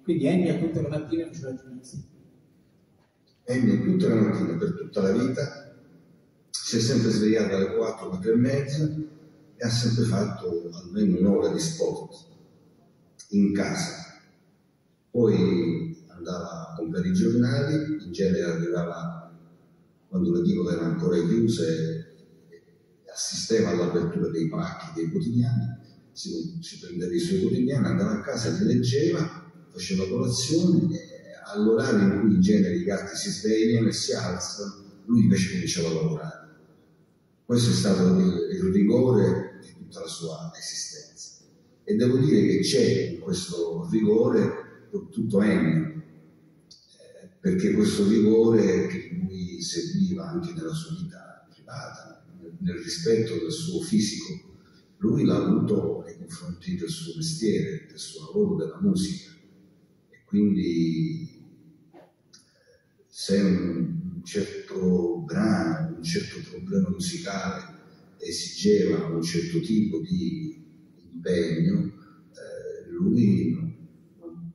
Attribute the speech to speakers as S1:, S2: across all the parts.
S1: Quindi Ennio tutte le mattine faceva ginnastica.
S2: Ennio tutte le mattine per tutta la vita si è sempre svegliato alle 4, 4 e mezza e ha sempre fatto almeno un'ora di sport in casa. Poi andava a comprare i giornali, in genere arrivava quando le edicole erano ancora chiuse e assisteva all'apertura dei pacchi dei quotidiani, si prendeva i suoi quotidiani, andava a casa, li leggeva, faceva colazione e all'orario in cui in genere i gatti si svegliano e si alzano, lui invece cominciava a lavorare. Questo è stato il rigore di tutta la sua esistenza. E devo dire che c'è in questo rigore tutto Ennio, perché questo rigore che lui seguiva anche nella sua vita privata, nel rispetto del suo fisico, lui l'ha avuto nei confronti del suo mestiere, del suo lavoro, della musica. E quindi se un certo brano, un certo problema musicale esigeva un certo tipo di impegno, lui non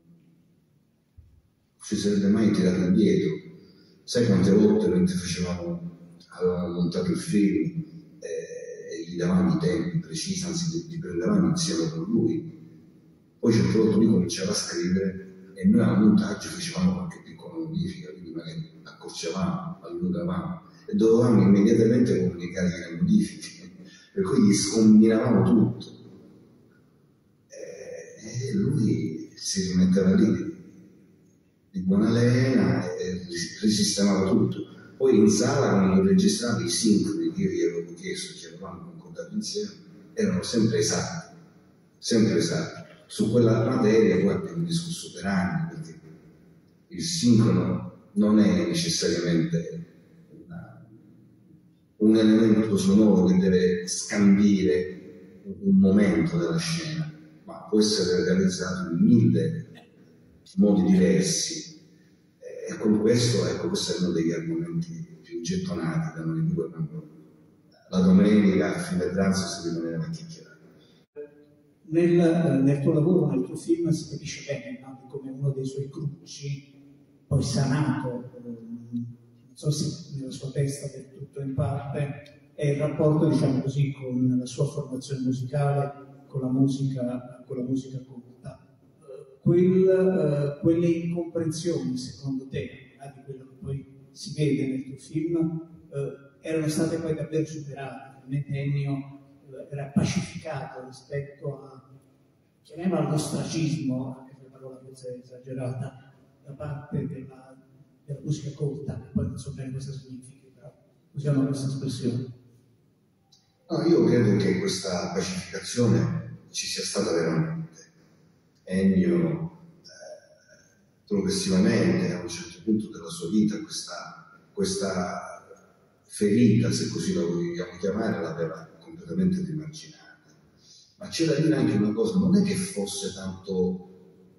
S2: ci sarebbe mai tirato indietro. Sai quante volte mentre avevamo montato il film e gli davamo i tempi precisi, anzi li prendevamo insieme con lui, poi certe volte lui cominciava a scrivere e noi al montaggio facevamo qualche piccola modifica, quindi magari accorciavamo, allungavamo e dovevamo immediatamente comunicare le modifiche, per cui gli scombinavamo tutto. E lui si rimetteva lì di buona lena e risistemava tutto. Poi in sala, quando registrava i sincroni che io gli avevo chiesto, ci avevamo concordato insieme, erano sempre esatti, sempre esatti. Su quella materia poi abbiamo discusso per anni, perché il sincrono non è necessariamente un elemento sonoro che deve scandire un momento della scena, ma può essere realizzato in 1000 modi diversi. E con questo, ecco, questo è uno degli argomenti più gettonati da noi due quando la domenica a fine pranzo si rimaneva a chiacchierare.
S1: Nel tuo lavoro, nel tuo film, si capisce bene, no? Come uno dei suoi crucci, poi sanato, non so se nella sua testa del tutto in parte, è il rapporto, diciamo così, con la sua formazione musicale, con la musica colta. Quelle incomprensioni, secondo te, di quello che poi si vede nel tuo film, erano state poi davvero superate. Ovviamente Ennio era pacificato rispetto chiamiamolo all'ostracismo, anche se la parola forse è esagerata, da parte della musica colta, che poi non so bene cosa significhi, però usiamo questa espressione.
S2: No, io credo che questa pacificazione ci sia stata veramente. Ennio progressivamente a un certo punto della sua vita questa ferita, se così la vogliamo chiamare, l'aveva completamente rimarginata. Ma c'è da dire anche una cosa, non è che fosse tanto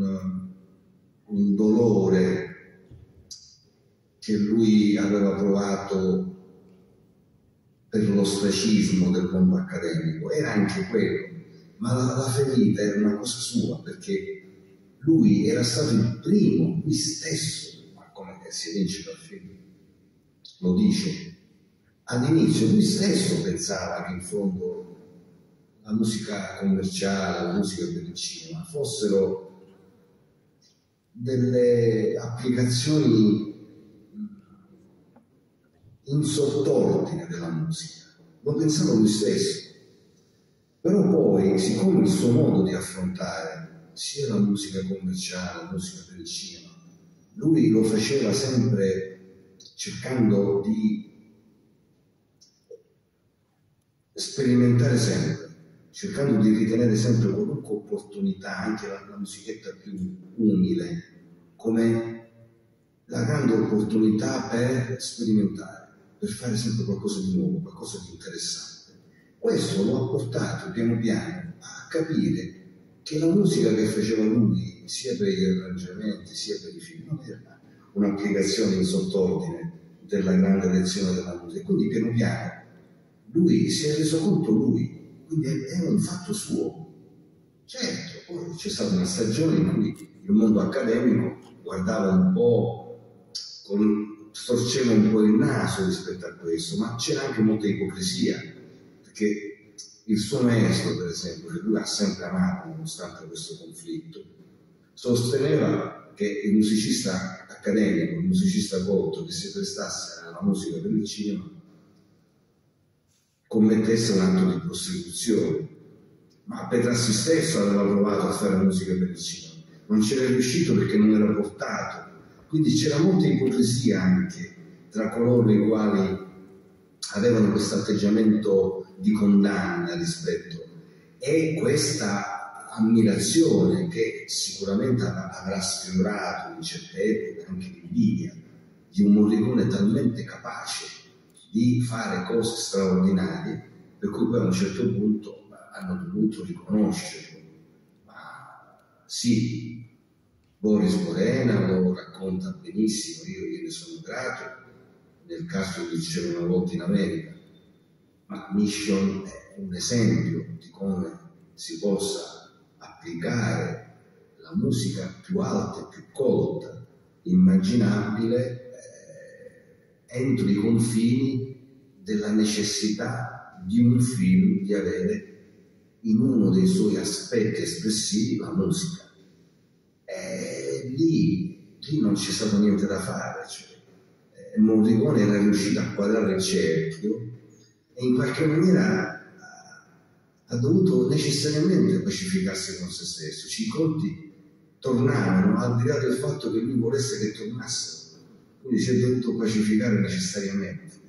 S2: un dolore che lui aveva provato per l'ostracismo del mondo accademico, era anche quello, ma la ferita era una cosa sua, perché lui era stato il primo, lui stesso, ma come si evince dal film, lo dice, all'inizio lui stesso pensava che in fondo la musica commerciale, la musica per il cinema fossero delle applicazioni in sottordine della musica, lo pensava lui stesso. Però poi, siccome il suo modo di affrontare sia la musica commerciale, la musica per il cinema, lui lo faceva sempre cercando di sperimentare sempre, cercando di ritenere sempre qualunque opportunità, anche la musichetta più umile, come la grande opportunità per sperimentare, per fare sempre qualcosa di nuovo, qualcosa di interessante. Questo lo ha portato piano piano a capire che la musica che faceva lui, sia per gli arrangiamenti, sia per i film, non era un'applicazione in sottordine della grande lezione della musica. Quindi piano piano lui si è reso conto quindi è un fatto suo. Certo, poi c'è stata una stagione in cui il mondo accademico guardava un po', storceva un po' il naso rispetto a questo, ma c'era anche molta ipocrisia, perché il suo maestro, per esempio, che lui ha sempre amato nonostante questo conflitto, sosteneva che il musicista accademico, il musicista colto che si prestasse alla musica per il cinema commettesse un atto di prostituzione. Ma Petrassi stesso aveva provato a fare musica per il cinema, non c'era riuscito perché non era portato. Quindi c'era molta ipocrisia anche tra coloro i quali avevano questo atteggiamento di condanna rispetto, e questa ammirazione che sicuramente avrà sfiorato in certe epoche anche l'invidia di un Morricone talmente capace di fare cose straordinarie, per cui poi a un certo punto hanno dovuto riconoscerlo. Ma sì, Boris Morena lo racconta benissimo, io gliene sono grato, nel caso di C'era una volta in America, ma Mission è un esempio di come si possa applicare la musica più alta e più colta, immaginabile, entro i confini della necessità di un film di avere in uno dei suoi aspetti espressivi la musica. Lì non c'è stato niente da fare, cioè, Morricone era riuscito a quadrare il cerchio e in qualche maniera ha dovuto necessariamente pacificarsi con se stesso. I conti tornavano al di là del fatto che lui volesse che tornassero, quindi si è dovuto pacificare necessariamente.